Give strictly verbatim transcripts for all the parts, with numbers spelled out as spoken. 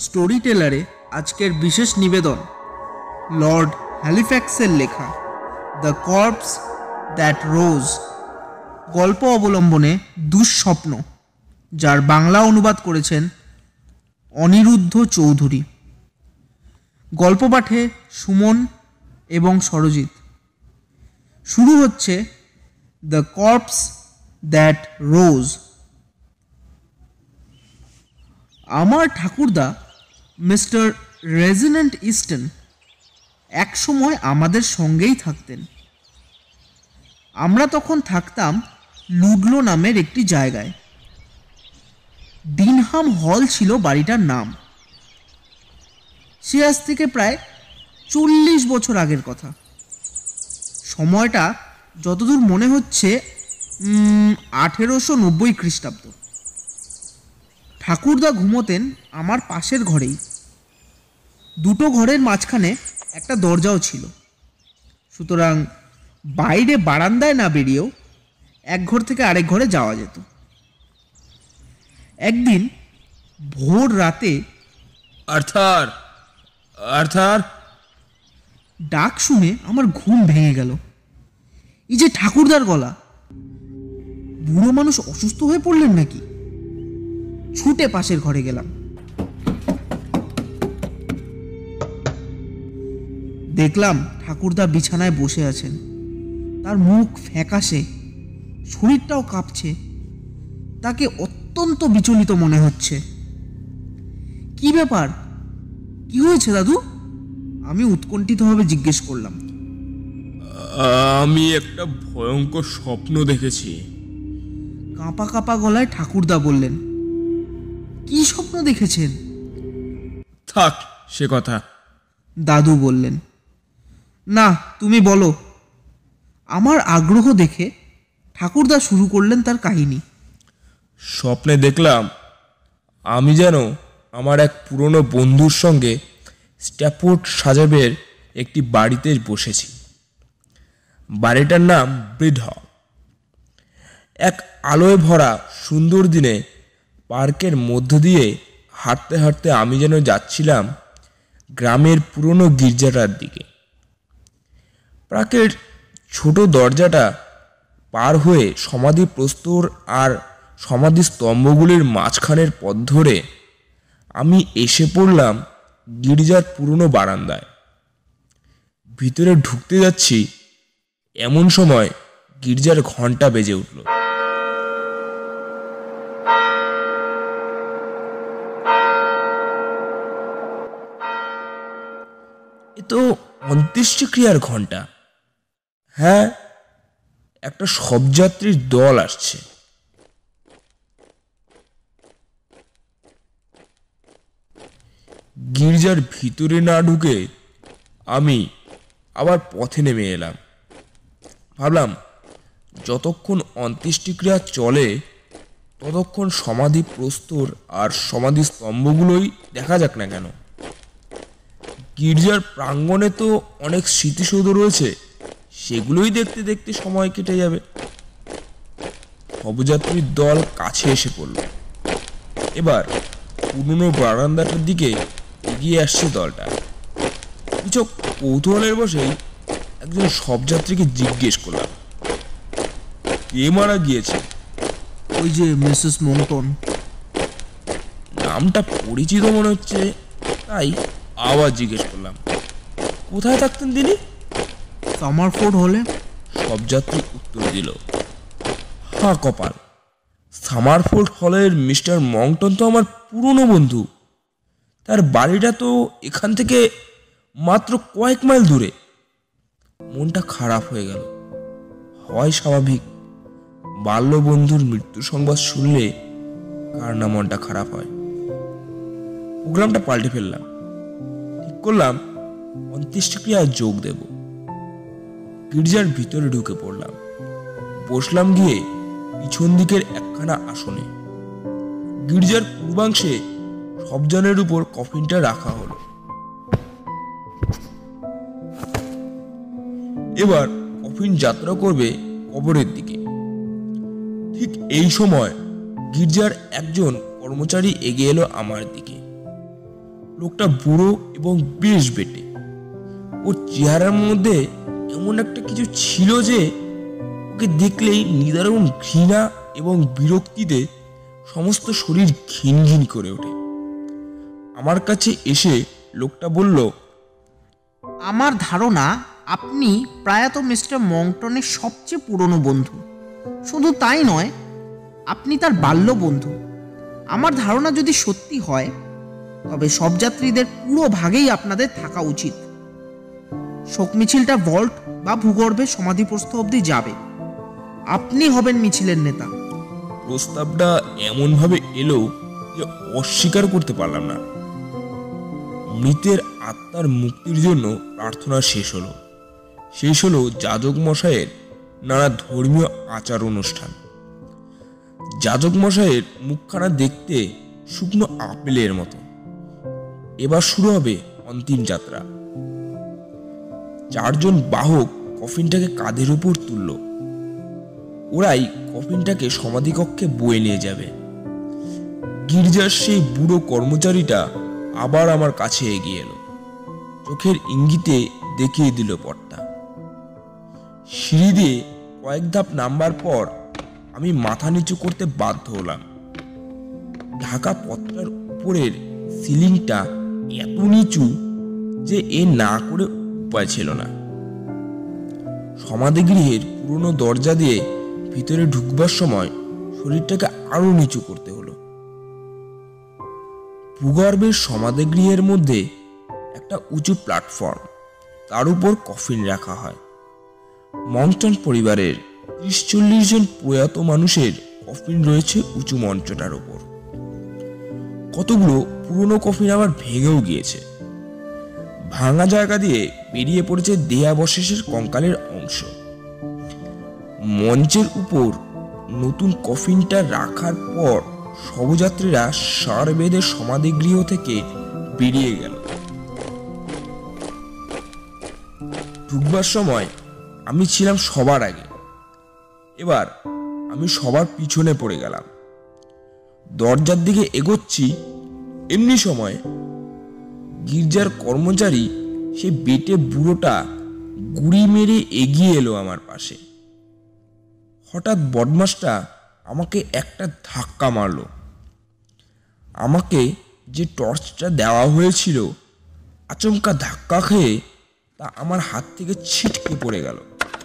Story টেলারে আজকের বিশেষ নিবেদন লর্ড হ্যালিফ্যাক্সের লেখা দ্য কর্পস দ্যাট রোজ, গল্প অবলম্বনে দুঃস্বপ্ন, যার বাংলা অনুবাদ করেছেন অনিরুদ্ধ চৌধুরী। গল্প পাঠে সুমন এবং সরজিৎ। শুরু হচ্ছে দ্য কর্পস দ্যাট রোজ। আমার ঠাকুরদা মিস্টার রেজিডেন্ট ইস্টন একসময় আমাদের সঙ্গেই থাকতেন। আমরা তখন থাকতাম লুডলো নামের একটি জায়গায়। ডিনহাম হল ছিল বাড়িটার নাম। সে আজ থেকে প্রায় চল্লিশ বছর আগের কথা। সময়টা যতদূর মনে হচ্ছে আঠেরোশো নব্বই খ্রিস্টাব্দ। ঠাকুরদা ঘুমোতেন আমার পাশের ঘরেই। দুটো ঘরের মাঝখানে একটা দরজাও ছিল, সুতরাং বাইরে বারান্দায় না বেরিয়েও এক ঘর থেকে আরেক ঘরে যাওয়া যেত। একদিন ভোর রাতে আর্থার আর্থার ডাক শুনে আমার ঘুম ভেঙে গেল। এই যে ঠাকুরদার গলা! বুড়ো মানুষ অসুস্থ হয়ে পড়লেন নাকি? ছুটে পাশের ঘরে গেলাম। দেখলাম ঠাকুরদা বিছানায় বসে আছেন। তার মুখ ফ্যাকাশে, শরীরটাও কাঁপছে। তাকে অত্যন্ত বিচলিত মনে হচ্ছে। কি ব্যাপার? কি হয়েছে দাদু? আমি উৎকণ্ঠিতভাবে জিজ্ঞেস করলাম। আমি একটা ভয়ঙ্কর স্বপ্ন দেখেছি। কাঁপা কাঁপা গলায় ঠাকুরদা বললেন। কি স্বপ্ন দেখেছেন? থাক সে কথা। দাদু বললেন। না, তুমি বলো। আমার আগ্রহ দেখে ঠাকুরদা শুরু করলেন তার কাহিনী। স্বপ্নে দেখলাম আমি যেন আমার এক পুরনো বন্ধুর সঙ্গে স্ট্যাফোর্ড সাজাবের একটি বাড়িতে বসেছি। বাড়িটার নাম ব্রিড হল। এক আলোয় ভরা সুন্দর দিনে পার্কের মধ্য দিয়ে হাঁটতে হাঁটতে আমি যেন যাচ্ছিলাম গ্রামের পুরনো গির্জাটার দিকে। পার্কের ছোট দরজাটা পার হয়ে সমাধি প্রস্তর আর সমাধি স্তম্ভগুলির মাঝখানের পথ ধরে আমি এসে পড়লাম গির্জার পুরনো বারান্দায়। ভিতরে ঢুকতে যাচ্ছি, এমন সময় গির্জার ঘন্টা বেজে উঠল। এ তো অন্ত্যেষ্টিক্রিয়ার ঘন্টা। হ্যাঁ, একটা শবযাত্রীর দল আসছে। গির্জার ভিতরে না ঢুকে আমি আবার পথে নেমে এলাম। ভাবলাম যতক্ষণ অন্ত্যেষ্টিক্রিয়া চলে ততক্ষণ সমাধি প্রস্তর আর সমাধি স্তম্ভগুলোই দেখা যাক না কেন। গির্জার প্রাঙ্গণে তো অনেক স্মৃতিসৌধ রয়েছে, সেগুলোই দেখতে দেখতে সময় কেটে যাবে। শবযাত্রীর দল কাছে এসে পড়ল। এবার পুরনো বারান্দাটার দিকে এগিয়ে আসছে দলটা। কিছু কৌতূহলের বসেই একজন শবযাত্রীকে জিজ্ঞেস করলাম, কে মারা গিয়েছে? ওই যে মিসেস মংটন। নামটা পরিচিত মনে হচ্ছে, তাই আবার জিজ্ঞেস করলাম, কোথায় থাকতেন তিনি? সামারফোর্ড হলে। শবযাত্রী উত্তর দিল। হা কপাল, সামারফোর্ড হলের মিস্টার মংটন তো আমার পুরনো বন্ধু। তার বাড়িটা তো এখান থেকে মাত্র কয়েক মাইল দূরে। মনটা খারাপ হয়ে গেল। হয় স্বাভাবিক, বাল্য বন্ধুর মৃত্যু সংবাদ শুনলে কার না মনটা খারাপ হয়। প্রোগ্রামটা পাল্টে ফেললাম। ঠিক করলাম অন্ত্যেষ্টিক্রিয়ায় যোগ দেব। গির্জার ভিতরে ঢুকে পড়লাম। বসলাম গিয়ে পিছন দিকের একখানা আসনে। গির্জার পূর্বাংশে সবজনের উপর কফিনটা রাখা হলো। এবার কফিন যাত্রা করবে কবরের দিকে। ঠিক এই সময় গির্জার একজন কর্মচারী এগিয়ে এলো আমার দিকে। লোকটা বুড়ো এবং বেশ বেটে। ওর চেহারার মধ্যে এমন একটা কিছু ছিল যে ওকে দেখলেই নিদারুণ ঘৃণা এবং বিরক্তিতে সমস্ত শরীর ঘিন ঘিন করে ওঠে। আমার কাছে এসে লোকটা বলল, আমার ধারণা আপনি প্রয়াত মিস্টার মংটনের সবচেয়ে পুরনো বন্ধু। শুধু তাই নয়, আপনি তার বাল্য বন্ধু। আমার ধারণা যদি সত্যি হয় তবে সব যাত্রীদের পুরো ভাগেই আপনাদের থাকা উচিত। শোক মিছিলটা ভল্ট বা ভূগর্ভে সমাধিপ্রস্থ অবধি যাবে। আপনি হবেন মিছিলের নেতা। প্রস্তাবটা এমনভাবে এলো যে অস্বীকার করতে পারলাম না। মৃতের আত্মার মুক্তির জন্য প্রার্থনা শেষ হলো। শেষ হলো যাজক মশাইয়ের নানা ধর্মীয় আচার অনুষ্ঠান। যাজক মশাইয়ের মুখখানা দেখতে শুকনো আপেলের মতো। এবার শুরু হবে অন্তিম যাত্রা। চারজন বাহক কফিনটাকে কাঁধের উপর তুলল। ওরাই কফিনটাকে সমাধিকক্ষে বয়ে নিয়ে যাবে। গির্জার সেই বুড়ো কর্মচারীটা আবার আমার কাছে এগিয়ে এলো। চোখের ইঙ্গিতে দেখিয়ে দিল পথটা। সিঁড়ি দিয়ে কয়েক ধাপ নামবার পর আমি মাথা নিচু করতে বাধ্য হলাম। ঢাকা পথটার উপরের সিলিংটা এত নিচু যে এ না করে উপায় ছিল না। সমাধিগৃহের পুরনো দরজা দিয়ে ভিতরে ঢুকবার সময় শরীরটাকে আরো নিচু করতে হলো। ভূগর্ভের সমাধিগৃহের মধ্যে একটা উঁচু প্ল্যাটফর্ম, তার উপর কফিন রাখা হয়। মংটন পরিবারের ত্রিশ চল্লিশ জন প্রয়াত মানুষের কফিন রয়েছে উঁচু মঞ্চটার উপর। কতগুলো পুরনো কফিন আবার ভেঙেও গিয়েছে। ভাঙা জায়গা দিয়ে বেরিয়ে পড়েছে দেহাবশেষের কঙ্কালের অংশ। মঞ্চের উপর নতুন কফিনটা রাখার পর শবযাত্রীরা সার বেঁধে সমাধিগৃহ থেকে বেরিয়ে গেল। ঢুকবার সময় আমি ছিলাম সবার আগে। এবার আমি সবার পিছনে পড়ে গেলাম। দরজার দিকে এগোচ্ছি, এমনি সময় গির্জার কর্মচারী সে বেটে বুড়োটা গুড়ি মেরে এগিয়ে এলো আমার পাশে। হঠাৎ বদমাসটা আমাকে একটা ধাক্কা মারল। আমাকে যে টর্চটা দেওয়া হয়েছিল আচমকা ধাক্কা খেয়ে তা আমার হাত থেকে ছিটকে পড়ে গেল।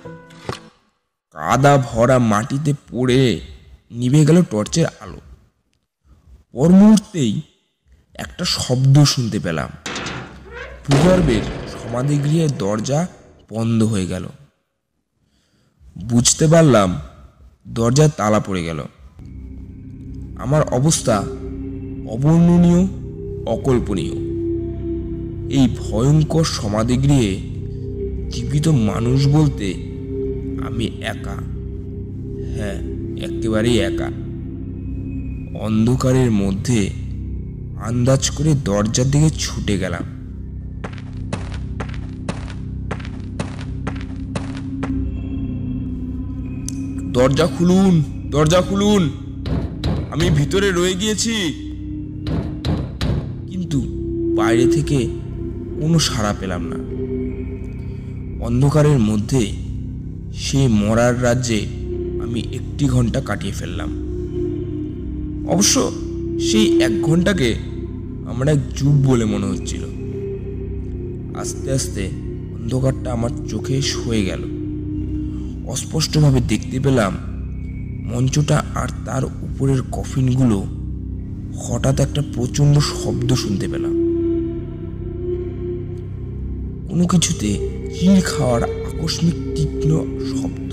কাদা ভরা মাটিতে পড়ে নিভে গেল টর্চের আলো। পর মুহূর্তেই একটা শব্দ শুনতে পেলাম। ভূগর্ভের সমাধিগৃহের দরজা বন্ধ হয়ে গেল। বুঝতে পারলাম দরজায় তালা পড়ে গেল। আমার অবস্থা অবর্ণনীয়, অকল্পনীয়। এই ভয়ঙ্কর সমাধিগৃহে জীবিত মানুষ বলতে আমি একা। হ্যাঁ, একেবারেই একা। অন্ধকারের মধ্যে আন্দাজ করে দরজার দিকে ছুটে গেলাম। দরজা খুলুন, দরজা খুলুন, আমি ভিতরে রয়ে গিয়েছি। কিন্তু বাইরে থেকে কোনো সাড়া পেলাম না। অন্ধকারের মধ্যে সেই মরার রাজ্যে আমি একটি ঘন্টা কাটিয়ে ফেললাম। অবশ্য সেই এক ঘন্টাকে আমার এক যুগ বলে মনে হচ্ছিল। আস্তে আস্তে অন্ধকারটা আমার চোখে সয়ে গেল। অস্পষ্টভাবে দেখতে পেলাম মঞ্চটা আর তার উপরের কফিনগুলো। হঠাৎ একটা প্রচণ্ড শব্দ শুনতে পেলাম। কোনো কিছুতে চিড় খাওয়ার আকস্মিক তীক্ষ্ণ শব্দ।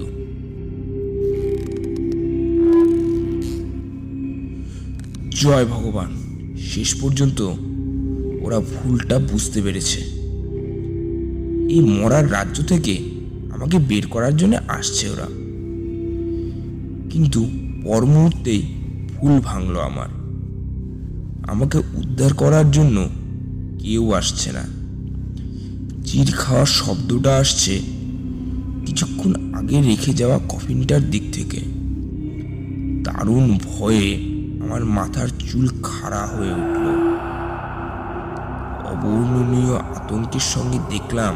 জয় ভগবান, শেষ পর্যন্ত ওরা ভুলটা বুঝতে পেরেছে। এই মরার রাজ্য থেকে আমাকে বের করার জন্য আসছে ওরা। কিন্তু পর মুহূর্তেই ভুল ভাঙল আমার। আমাকে উদ্ধার করার জন্য কেউ আসছে না। চিড় খাওয়ার শব্দটা আসছে কিছুক্ষণ আগে রেখে যাওয়া কফিনটার দিক থেকে। দারুণ ভয়ে আমার মাথার চুল খাড়া হয়ে উঠল। অবর্ণনীয় আতঙ্কের সঙ্গে দেখলাম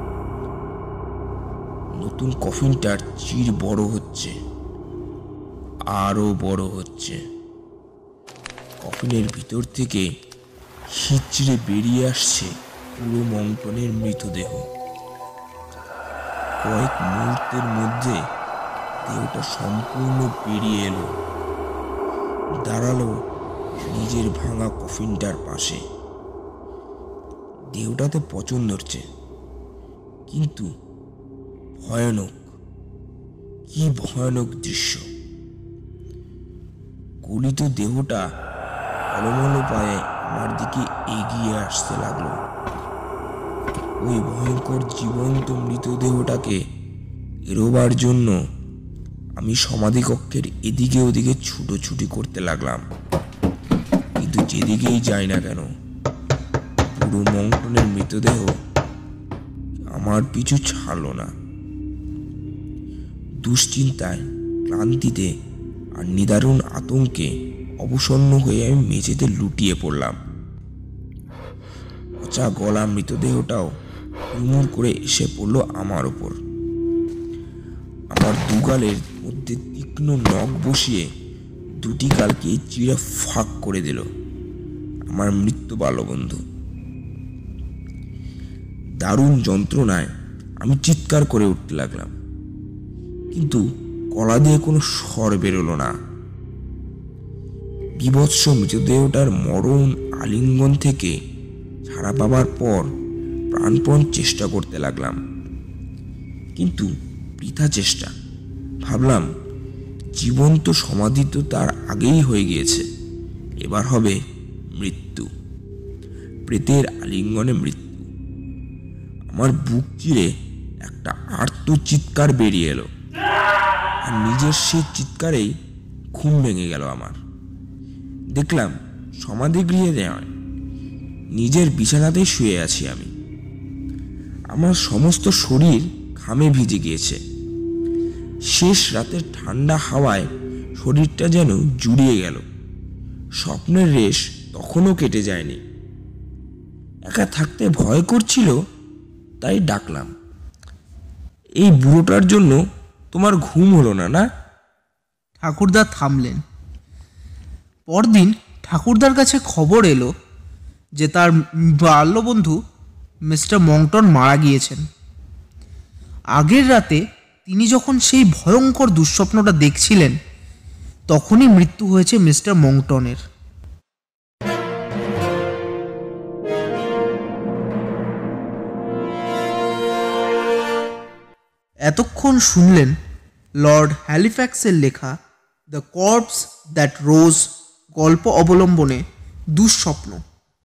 নতুন কফিনটার চির বড় হচ্ছে, আরো বড় হচ্ছে। কফিনের ভিতর থেকে হিচড়ে বেরিয়ে আসছে পুরো মন্টনের মৃতদেহ। কয়েক মুহূর্তের মধ্যে দেহটা সম্পূর্ণ বেরিয়ে এলো, দাঁড়ালো নিজের ভাঙা কফিনটার পাশে। দেহটাতে পচন ধরছে, কিন্তু ভয়ানক, কি ভয়ানক দৃশ্য। গলিত দেহটা অলমলো পায়ে আমার দিকে এগিয়ে আসতে লাগলো। ওই ভয়ঙ্কর জীবন্ত মৃতদেহটাকে এড়োবার জন্য আমি সমাধিকক্ষের এদিকে ওদিকে ছুটোছুটি করতে লাগলাম, কিন্তু যেদিকেই যাই না কেন পুরো মন্টনের মৃতদেহ আমার পিছু ছাড়লো না। দুশ্চিন্তায়, ক্লান্তিতে আর নিদারুণ আতঙ্কে অবসন্ন হয়ে আমি মেঝেতে লুটিয়ে পড়লাম। পচা গলা মৃতদেহটাও হুড়মুড় করে এসে পড়লো আমার ওপর। আমার দুগালের মধ্যে তীক্ষ্ণ নখ বসিয়ে দুটি গালকে চিরে ফাঁক করে দিল আমার মৃত্যু বাল্যবন্ধু। দারুণ যন্ত্রণায় আমি চিৎকার করে উঠতে লাগলাম, কিন্তু গলা দিয়ে কোনো স্বর বেরোলো না। বিভৎস মৃতদেহটার মরণ আলিঙ্গন থেকে ছাড়া পাবার পর প্রাণপণ চেষ্টা করতে লাগলাম, কিন্তু বৃথা চেষ্টা। ভাবলাম জীবন্ত সমাধি তো তার আগেই হয়ে গিয়েছে, এবার হবে মৃত্যু, প্রেতের আলিঙ্গনে মৃত্যু। আমার বুক চিরে একটা আর্ত চিৎকার বেরিয়ে এলো, আর নিজের সেই চিৎকারেই ঘুম ভেঙে গেল আমার। দেখলাম সমাধিগৃহে নয়, নিজের বিছানাতেই শুয়ে আছি আমি। আমার সমস্ত শরীর ঘামে ভিজে গিয়েছে। শেষ রাতের ঠান্ডা হাওয়ায় শরীরটা যেন জুড়িয়ে গেল। স্বপ্নের রেশ তখনও কেটে যায়নি। একা থাকতে ভয় করছিল, তাই ডাকলাম, এই বুড়োটার জন্য তোমার ঘুম হলো না না? ঠাকুরদা থামলেন। পরদিন ঠাকুরদার কাছে খবর এলো যে তার বাল্যবন্ধু মিস্টার মংটন মারা গিয়েছেন। আগের রাতে তিনি যখন সেই ভয়ঙ্কর দুঃস্বপ্নটা দেখছিলেন, তখনই মৃত্যু হয়েছে মিস্টার মংটনের। এতক্ষণ শুনলেন লর্ড হ্যালিফ্যাক্সের লেখা দ্য কর্পস দ্যাট রোজ গল্প অবলম্বনে দুঃস্বপ্ন।